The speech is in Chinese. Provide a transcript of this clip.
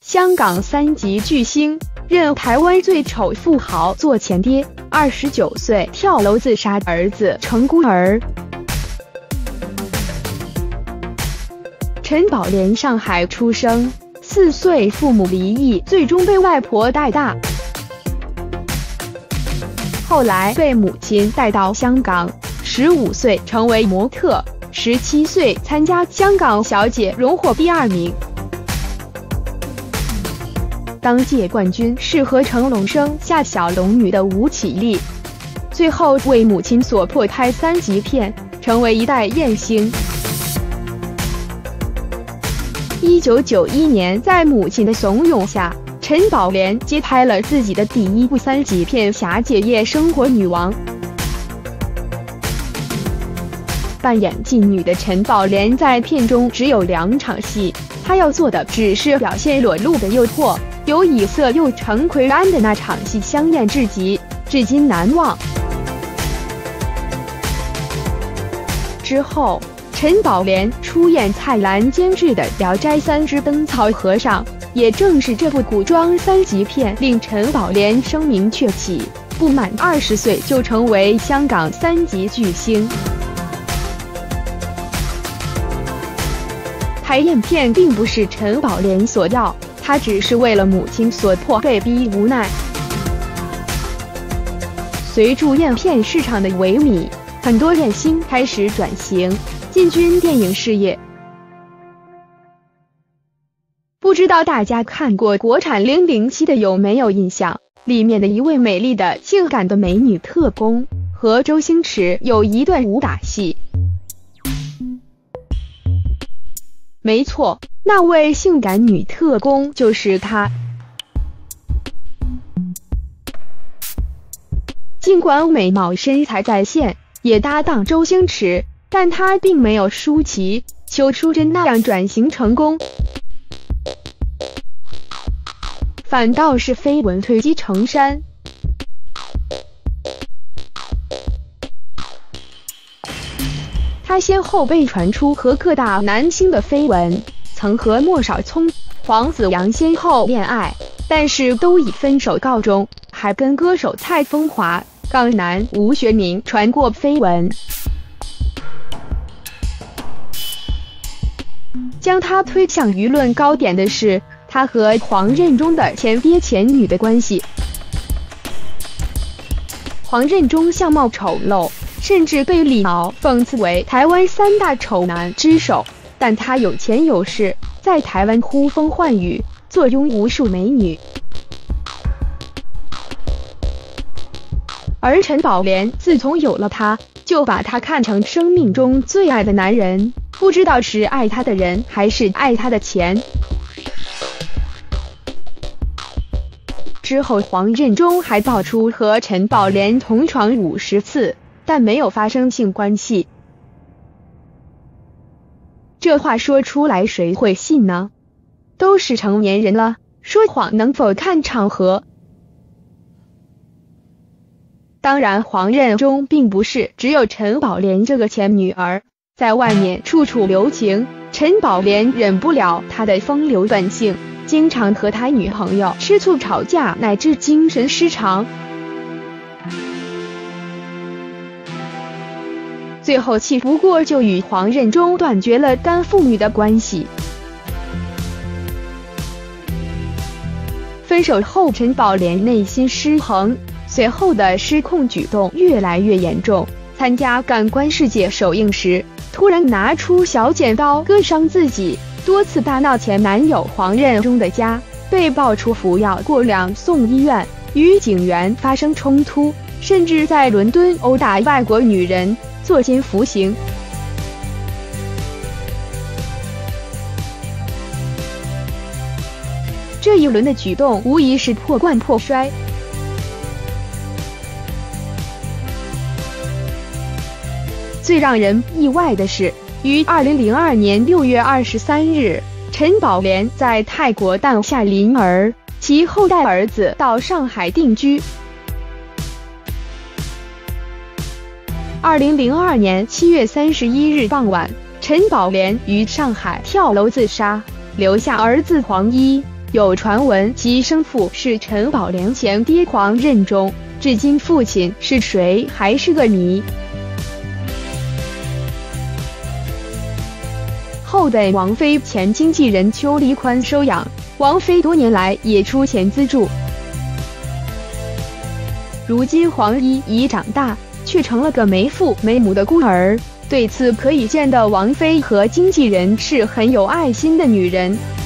香港3级巨星，任台湾最丑富豪做前爹，29岁跳楼自杀，儿子成孤儿。陈宝莲上海出生，4岁父母离异，最终被外婆带大，后来被母亲带到香港，15岁成为模特，17岁参加香港小姐荣获第2名。当届冠军是和成龙生下小龙女的吴绮莉，最后为母亲所迫拍3级片，成为一代艳星。1991年，在母亲的怂恿下，陈宝莲接拍了自己的第1部3级片《霞姐夜生活女王》。扮演妓女的陈宝莲在片中只有2场戏，她要做的只是表现裸露的诱惑。有以色又陈奎安的那场戏香艳至极，至今难忘。之后，陈宝莲出演蔡澜监制的《聊斋3之灯草和尚》，也正是这部古装3级片令陈宝莲声名鹊起，不满20岁就成为香港3级巨星。拍艳片并不是陈宝莲所要，他只是为了母亲所迫，被逼无奈。随着艳片市场的萎靡，很多艳星开始转型，进军电影事业。不知道大家看过国产007的有没有印象？里面的一位美丽的、性感的美女特工和周星驰有一段武打戏。没错，那位性感女特工就是她。尽管美貌身材在线，也搭档周星驰，但她并没有舒淇、邱淑贞那样转型成功，反倒是绯闻堆积成山。他先后被传出和各大男星的绯闻，曾和莫少聪、黄子扬先后恋爱，但是都以分手告终，还跟歌手蔡枫华、港男吴学明传过绯闻。将他推向舆论高点的是他和黄任中的前爹前女的关系。黄任中相貌丑陋，甚至被李敖讽刺为台湾3大丑男之首，但他有钱有势，在台湾呼风唤雨，坐拥无数美女。而陈宝莲自从有了他，就把他看成生命中最爱的男人，不知道是爱他的人还是爱他的钱。之后黄任中还爆出和陈宝莲同床50次，但没有发生性关系。这话说出来谁会信呢？都是成年人了，说谎能否看场合？当然黄任中并不是只有陈宝莲这个前女儿，在外面处处留情，陈宝莲忍不了他的风流本性，经常和他女朋友吃醋吵架，乃至精神失常。最后气不过就与黄任中断绝了干父女的关系。分手后陈宝莲内心失衡，随后的失控举动越来越严重。参加感官世界首映时，突然拿出小剪刀割伤自己，多次大闹前男友黄任中的家，被爆出服药过量送医院，与警员发生冲突，甚至在伦敦殴打外国女人，坐监服刑。这一轮的举动无疑是破罐破摔。最让人意外的是，于2002年6月23日，陈宝莲在泰国诞下麟儿，其后带儿子到上海定居。2002年7月31日傍晚，陈宝莲于上海跳楼自杀，留下儿子黄一、 有传闻其生父是陈宝莲前爹黄任中，至今父亲是谁还是个谜。后被王菲前经纪人邱黎宽收养，王菲多年来也出钱资助。如今黄依已长大，却成了个没父没母的孤儿。对此可以见得王菲和经纪人是很有爱心的女人。